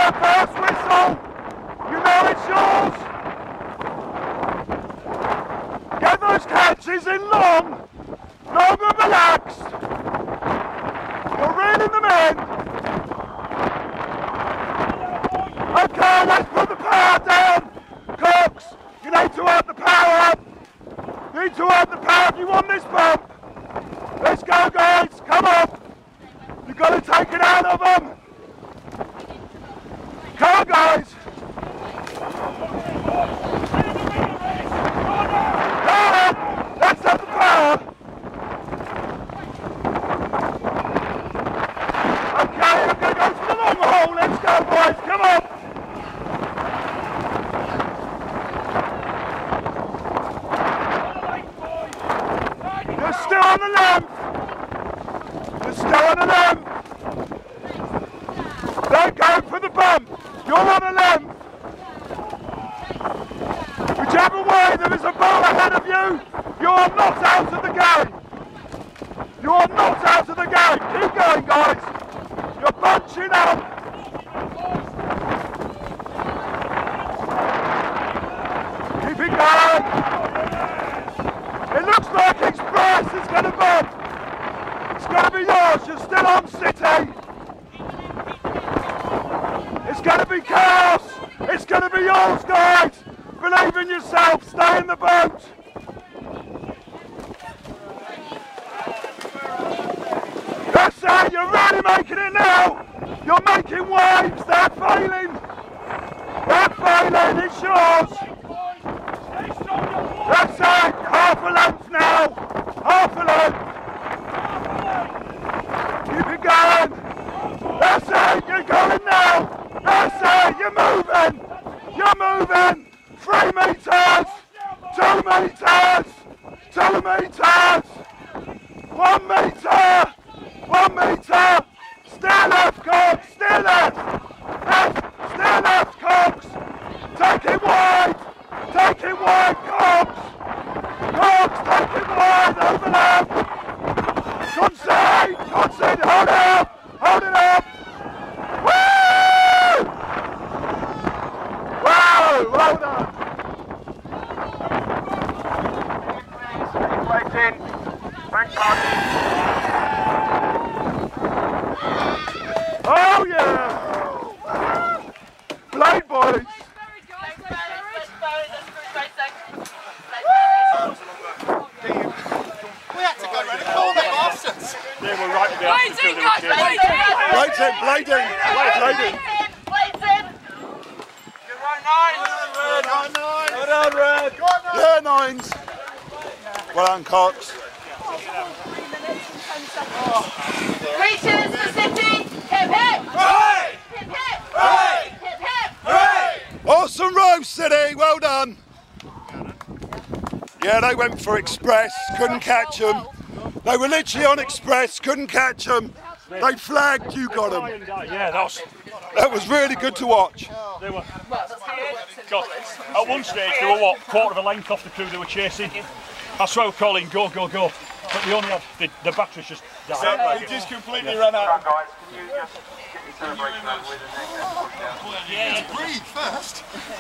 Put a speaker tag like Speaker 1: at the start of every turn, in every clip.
Speaker 1: the first whistle, you know it's yours. Get those catches in long and relaxed. You're reeling them in. Okay, let's put the power down. Cox, you need to have the power up. You need to have the power if you want this bump. Let's go, guys, come on. You've got to take it out of them. Come on, guys. Come on, let's have the power. Okay, I'm going to go for the long haul. Let's go, boys, come on. You're still on the lamp. You're still on the lamp. Don't go for the bump. You're on a lamp. Whichever way there is a ball ahead of you, you are not out of the game. You are not out of the game. Keep going, guys. You're bunching up. Keep it going. It looks like Express is going to bump. It's going to be yours. You're still on City. It's going to be chaos. It's going to be yours, guys. Believe in yourself. Stay in the boat. That's it. You're really making it now. You're making waves. They're failing. They're failing. It's yours. That's it. Half a length now. Half a length. Keep it going. That's it. You're going now. That's it. You're moving. You're moving. 3 meters. 2 meters. 2 meters. 1 meter. 1 meter. Still left, Cox. Still left. Left. Still left, Cox. Take it wide. Take it wide, Cox. Cox, take it wide. Overlap. Concede. Concede. Hold it up. Hold it up. Woo! Wow. Well done. Right in. Thanks, Cox. Oh yeah! Blade boys!
Speaker 2: We had to go around and call them bastards!
Speaker 1: They were right to be able to do it. Blading!
Speaker 3: Good run, Nines!
Speaker 1: Well done, Red! Yeah, Nines! Well done, Cox.
Speaker 4: Reaches for City! Hip hip!
Speaker 1: Hooray!
Speaker 4: Hip hip!
Speaker 1: Hooray!
Speaker 4: Hip hip!
Speaker 1: Hooray! Awesome row, City! Well done! Yeah, they went for Express, couldn't catch them. They were literally on Express, couldn't catch them. They flagged, you got them.
Speaker 5: Yeah,
Speaker 1: that was really good to watch.
Speaker 5: They were. God, at one stage, they were what, quarter of a length off the crew they were chasing. I saw Colin go, go, go. But they only had the batteries just died.
Speaker 1: He just completely ran out.
Speaker 3: Guys, can you just get your celebration over with and then
Speaker 2: Yeah, breathe first!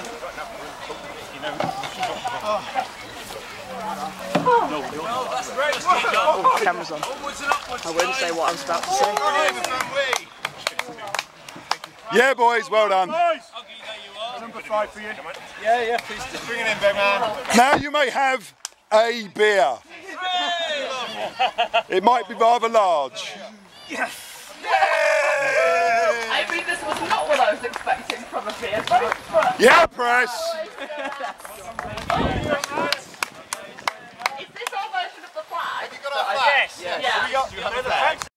Speaker 6: Cameras on. I wouldn't say what I was about to say.
Speaker 1: Yeah, boys, well done.
Speaker 5: Number 5 for you.
Speaker 2: Yeah, please just bring it in, big man.
Speaker 1: Now you may have a beer. It might be rather large.
Speaker 4: I mean, this was not what I was expecting from a beer boat, but...
Speaker 1: Yeah, press.
Speaker 4: Is this our version of the flag?
Speaker 2: Have you got our flags?
Speaker 4: Yeah.
Speaker 2: Do you have a flag?